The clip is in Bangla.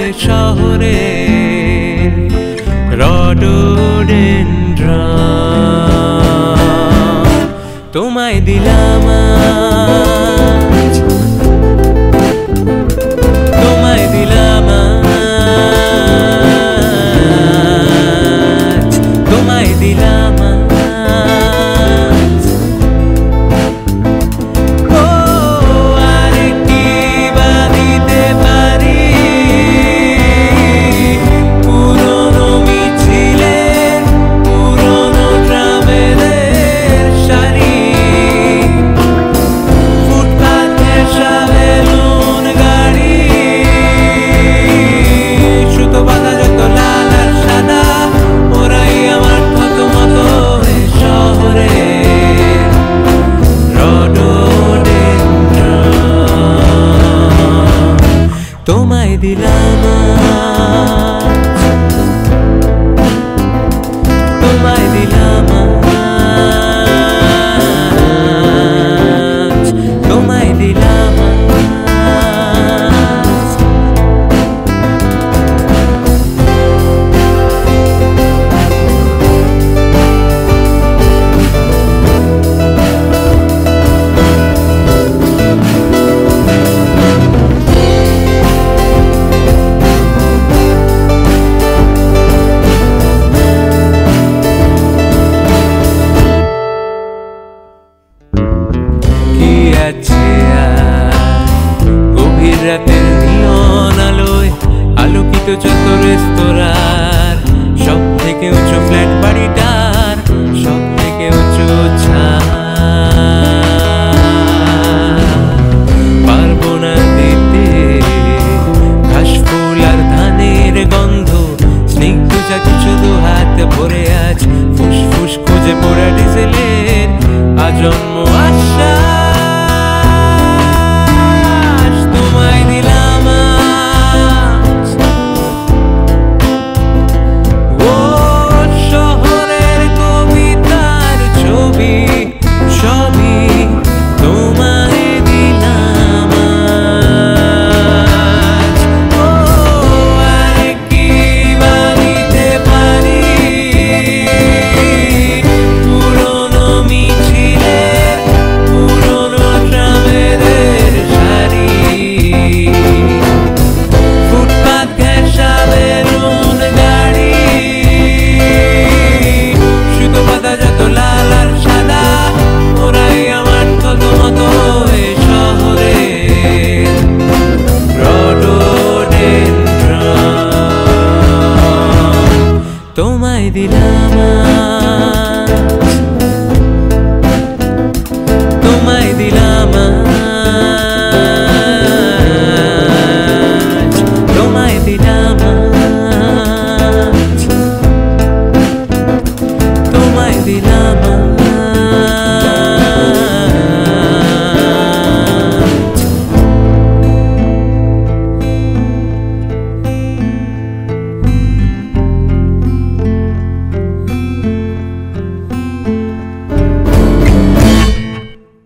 শহরে রডোডেনড্রন তোমায় দিলাম আজ, তোমায় দিলাম আজ, তোমায় দিলাম আজ। ও আরে কি বা দিতে পারি পুরনো মিছিলের পুরনো ট্রামেদের শাড়ি, ফুটপাথে সাবেলুন গাড়ি, সুতো বাঁধা যত লাল আর সাদা, ওরাই আমার কত মতো এই শহরে রডোডেনড্রন তোমায় দিলাম আজ, তোমায় দিলাম আজ, তোমায় দিলাম আজ। কি আছে আর গভীর রাতের নিয়ন আলোয় আলোকিত যত রেস্তোরাঁর, সব থেকে উঁচু ফ্ল্যাট বাড়িটার, সব থেকে উঁচু পারবো না দিতে ঘাস ফুল আর ধানের গন্ধ, স্নিগ্ধ যা কিছু দু হাত ভরে আজ ফুসফুস খুঁজে পড়া ডিজেলের আজন্ম আশ্বাস তোমায় দিলাম আজ। ও শহরের কবিতার ছবি সবই তোমায় দিলাম আজ। ও আরে কি বা দিতে পারি পুরনো মিছিলের পুরনো ট্রামেদের শাড়ি, ফুটপাত ঘেঁষা বেলুন গাড়ি, সুতো বাঁধা যত লাল আর সাদা, ওরাই আমার কত মতো এই শহরে রডোডেনড্রন তোমায় দিলাম আজ।